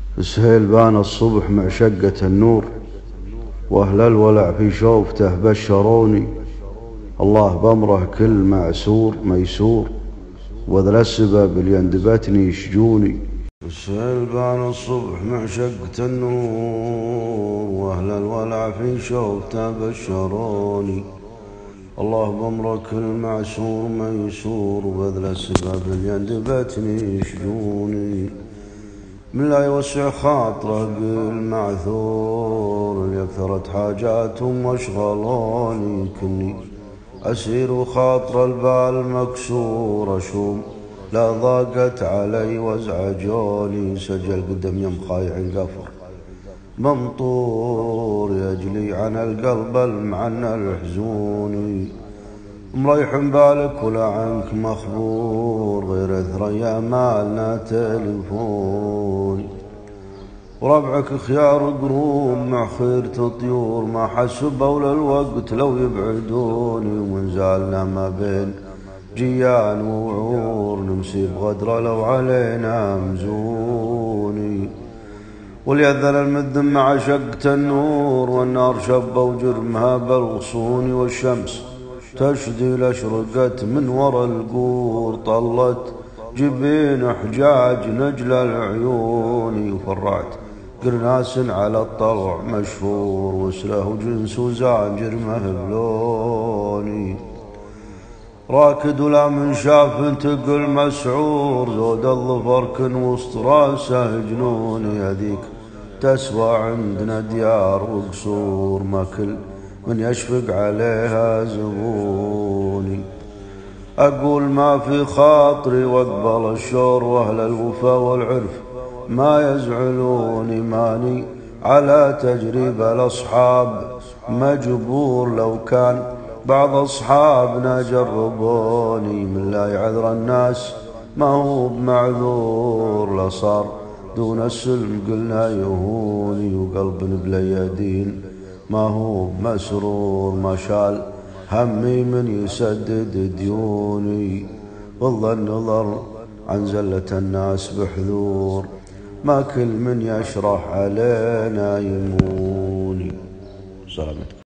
سهيل بان الصبح مع شقة النور، واهل الولع في شوفته بشروني. الله بامره كل معسور ميسور، وذل السبب اللي يندبتني يشجوني. سهيل بان الصبح مع شقة النور، واهل الولع في شوفته بشروني. الله بامره كل معسور ميسور، وبذل السبب اللي يندبتني يشجوني. من لا يوسع خاطره بالمعثور، اللي اكثرت حاجاتهم واشغلوني. كني اسير وخاطر البال مكسور، اشوم لا ضاقت علي وازعجوني. سجل قدم يم خايع القفر ممطور، يجلي عن القلب المعنى الحزوني. مريح بالك ولا عنك مخبور، غير ثريا مالنا تليفون. وربعك خيار قروم مع خيرة طيور، ما حسبوا للوقت لو يبعدوني. ومن زالنا ما بين جيان ووعور، نمسي بغدرة لو علينا مزوني. وليذل المذم مع شقة النور، والنار شبة وجرمها بالغصون. والشمس تشدي لاشرقت من ورا القور، طلت جبين حجاج نجل العيون. وفرعت قرناس على الطلع مشهور، وسله جنس وزانجر مهبلوني. راكد ولا من شاف تقل مسعور، زود الظفر كن وسط راسه جنوني. هذيك تسوى عندنا ديار وقصور، ما كل من يشفق عليها زبوني. أقول ما في خاطري واقبل الشور، واهل الوفا والعرف ما يزعلوني. ماني على تجريب الأصحاب مجبور، لو كان بعض أصحابنا جربوني. من لا يعذر الناس ما هو بمعذور، لصار دون السلم قلنا يهوني. وقلب بليادين ما هو مسرور، ما شال همي من يسدد ديوني. والظن ضر عن زلة الناس بحذور، ما كل من يشرح علينا يموني. سلامتك.